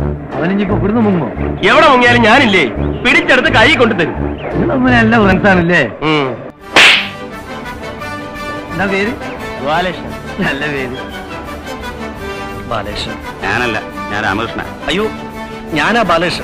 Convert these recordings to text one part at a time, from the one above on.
അവനിപ്പോ ഇവിടുന്ന് മുങ്ങോ? എവിടെ മുങ്ങിയാലും ഞാനില്ലേ, പിടിച്ചെടുത്ത് കൈ കൊണ്ടു തരും. നല്ല ഫ്രണ്ട്സാണല്ലേ? എന്താ പേര്? ബാലകൃഷ്ണൻ. നല്ല പേര്. ബാലകൃഷ്ണൻ. ഞാനല്ല, ഞാൻ രാമകൃഷ്ണൻ. അയ്യോ, ഞാനാ ബാലകൃഷ്ണൻ.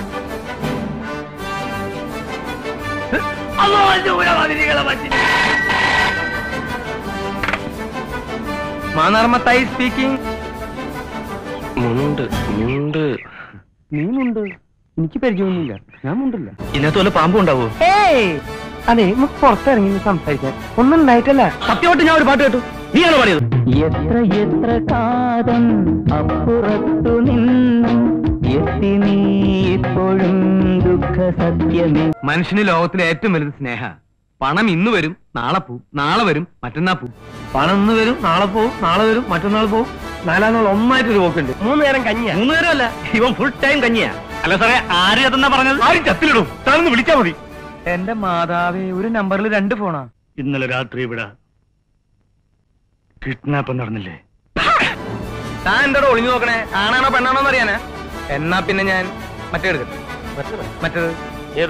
മാന്നാർ മത്തായി സ്പീക്കിംഗ്. മുണ്ട് മുണ്ട്. നീ മുണ്ട്? എനിക്ക് പരിചയമൊന്നുമില്ല, ഞാൻ മുണ്ടില്ല. ഇതിനകത്ത് വല്ല പാമ്പും ഉണ്ടാവോ? അതെ, നമുക്ക് പുറത്തിറങ്ങി സംസാരിക്കാൻ ഒന്നും ഉണ്ടായിട്ടല്ല. സത്യമായിട്ട് ഞാൻ ഒരു പാട്ട് കേട്ടു. നീയാണോ പാടിയത്? എത്ര എത്ര കാതം അപ്പുറത്തു നിന്നും എത്തി നീ ഇപ്പോഴും ദുഃഖ സത്യമേ. മനുഷ്യന് ലോകത്തിലെ ഏറ്റവും വലുത് സ്നേഹ. പണം ഇന്ന് വരും, നാളെ പോവും, നാളെ വരും, മറ്റന്നാൾ പോവും. പണം ഇന്ന് വരും, നാളെ പോവും, നാളെ വരും, മറ്റന്നാൾ പോവും. നാലാം നാൾ ഒന്നായിട്ടൊരു പോക്കുണ്ട്. 3 നേരം കഞ്ഞിയാ. 3 നേരം അല്ല, ഇവൻ ഫുൾ ടൈം കഞ്ഞിയാ. അല്ല സാറേ, ആര് അതെന്നാ പറഞ്ഞത്? ആരും ചത്തിലിടും. താനൊന്ന് വിളിച്ചാ മതി. എന്റെ മാതാവേ, ഒരു നമ്പറിൽ 2 ഫോണാ. ഇന്നലെ രാത്രി ഇവിടെ കിഡ്നാപ്പ് നടന്നില്ലേ? താൻ എന്തോടെ ഒളിഞ്ഞു നോക്കണേ? ആണാണോ പെണ്ണാണോന്ന് അറിയാനാ? എന്നാ പിന്നെ ഞാൻ മറ്റേ എടുക്കട്ടെ. മറ്റേത് ഏത്?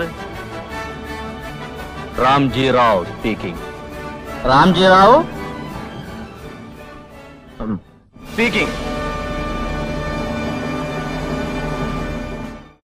രാംജി റാവ് സ്പീക്കിംഗ്. രാംജി റാവു സ്പീക്കിംഗ്.